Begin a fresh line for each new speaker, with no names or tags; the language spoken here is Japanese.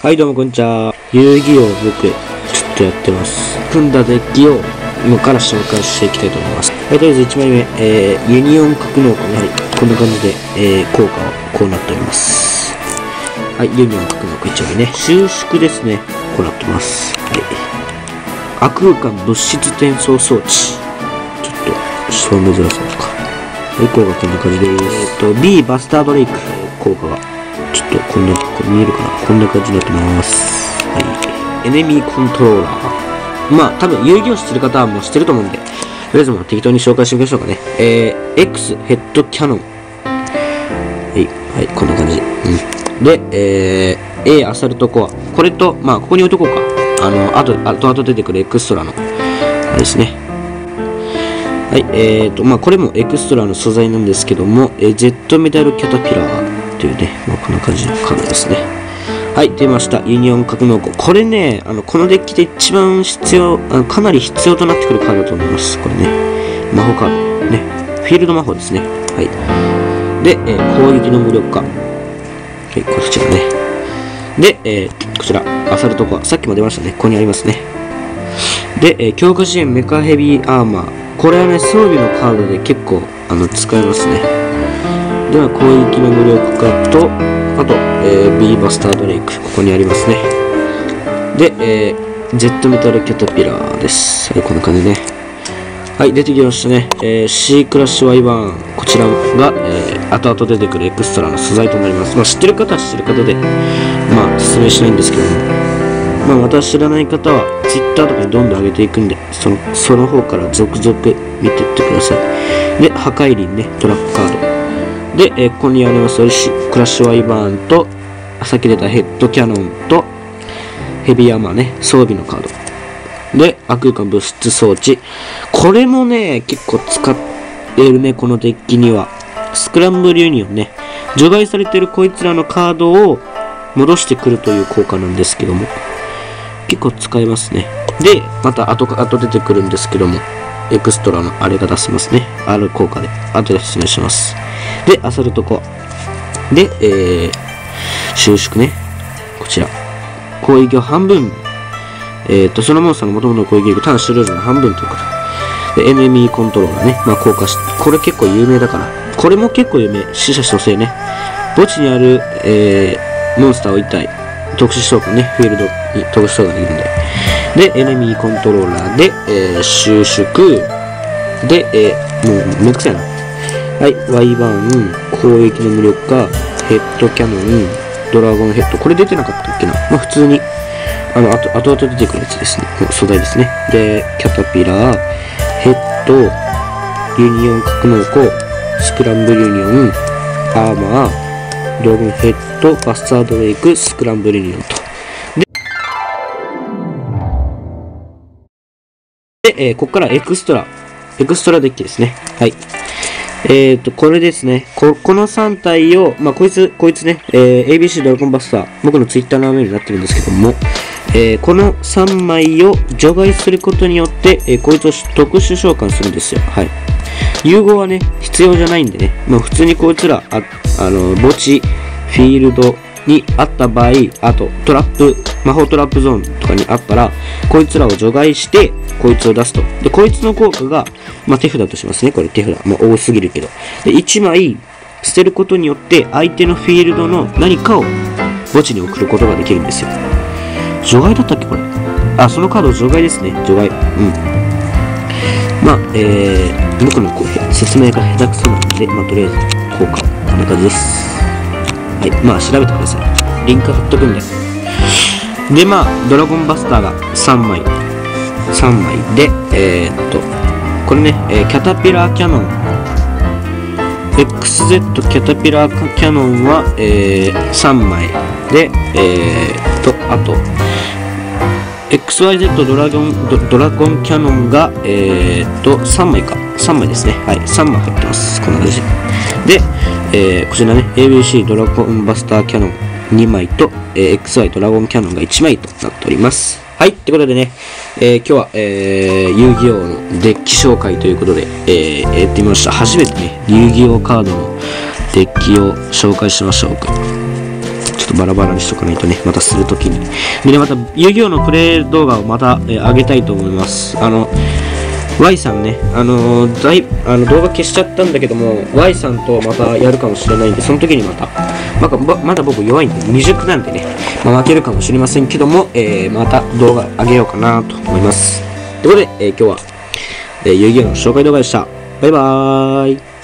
はいどうもこんにちは。遊戯王僕ちょっとやってます。組んだデッキを今から紹介していきたいと思います。はい、とりあえず1枚目、ユニオン格納庫にこんな感じで、効果はこうなっております。はい、ユニオン格納庫1枚目ね。収縮ですね。こうなってます。はい。悪空間物質転送装置。ちょっと、証明づらそうか。はい、効果こんな感じです。B バスタードレイク効果が。ちょっとこんな、見えるかな、こんな感じになってます。はい。エネミーコントローラー。まあ、多分遊戯を知ってる方はもう知ってると思うんで、とりあえず適当に紹介してみましょうかね。X ヘッドキャノン。はい、はい、こんな感じ。うん。で、A アサルトコア。これと、まあ、ここに置いとこうか。後々出てくるエクストラの、あれですね。はい、まあ、これもエクストラの素材なんですけども、Z メダルキャタピラー。というね、まあ、こんな感じのカードですね。はい、出ました。ユニオン格納庫。これね、このデッキで一番必要、かなり必要となってくるカードだと思います。これね、魔法カード。ね、フィールド魔法ですね。はい。で、攻撃の無力化。はい、こちらね。で、こちら、アサルトコア。さっきも出ましたね。ここにありますね。で、強化支援メカヘビーアーマー。これはね、装備のカードで結構、使えますね。では攻撃の無力化と、あと、B バスタードレイク、ここにありますね。で、Z メタルキャタピラーです。はい、こんな感じね。はい、出てきましたね。C クラッシュワイバーン。こちらが、後々出てくるエクストラの素材となります。まあ、知ってる方は知ってる方で、まあ、説明しないんですけども。まあ、私知らない方は、Twitter とかにどんどん上げていくんで、その方から続々見ていってください。で、破壊輪ね、トラップカード。で、ここにありますクラッシュワイバーンと、さっき出たヘッドキャノンと、ヘビーアーマーね、装備のカード。で、悪空間物質装置。これもね、結構使ってるね、このデッキには。スクランブルユニオンね。除外されてるこいつらのカードを戻してくるという効果なんですけども。結構使えますね。で、また後出てくるんですけども。エクストラのあれが出せますね。ある効果で。後で説明します。で、アサルトコア。で、収縮ね。こちら。攻撃を半分。そのモンスターの元々の攻撃力、単種類の半分ということ。で、エネミーコントローラーね。まあ、効果し、これ結構有名だから。これも結構有名。死者蘇生ね。墓地にある、モンスターを1体、特殊召喚ね。フィールドに特殊召喚できるんで。で、エネミーコントローラーで、収縮。で、もうめんどくさいな。はい、ワイバーン、攻撃の無力化、ヘッドキャノン、ドラゴンヘッド。これ出てなかったっけな。まあ普通に、後々出てくるやつですね。素材ですね。で、キャタピラー、ヘッド、ユニオン格納庫、スクランブルユニオン、アーマー、ドラゴンヘッド、バスタードレイク、スクランブルユニオンと。で、ここからエクストラデッキですね。はい。これですね。この3体を、まあ、こいつね、ABC ドラゴンバスター、僕のツイッターの画面になってるんですけども、この3枚を除外することによって、こいつを特殊召喚するんですよ。はい。融合はね、必要じゃないんでね、まあ、普通にこいつら、墓地、フィールドにあった場合、あと、魔法トラップゾーンとかにあったら、こいつらを除外して、こいつを出すと。で、こいつの効果が、まあ、手札としますね。これ手札。もう多すぎるけど。で、1枚捨てることによって、相手のフィールドの何かを墓地に送ることができるんですよ。除外だったっけこれ。あ、そのカード除外ですね。除外。うん。まあ、僕の説明が下手くそなので、まあ、とりあえず、効果、こんな感じです。はい。まあ、調べてください。リンク貼っとくんで。で、まあ、ドラゴンバスターが3枚で、これね、キャタピラーキャノン。XZ キャタピラーキャノンは、3枚で、あと、XYZ ドラゴンキャノンが、3枚か。3枚ですね。はい。3枚入ってます。こんな感じで。こちらね、ABC ドラゴンバスターキャノン2枚と、XY ドラゴンキャノンが1枚となっております。はい。ってことでね、今日は、遊戯王のデッキ紹介ということで、やってみました。初めてね、遊戯王カードのデッキを紹介しましょうか。ちょっとバラバラにしとかないとね、またするときに。でね、また遊戯王のプレイ動画をまた、上げたいと思います。Y さんね、動画消しちゃったんだけども、Y さんとまたやるかもしれないんで、その時にまた、まだ僕弱いんで、未熟なんでね、負けるかもしれませんけども、また動画上げようかなと思います。ということで、今日は、遊戯王の紹介動画でした。バイバーイ。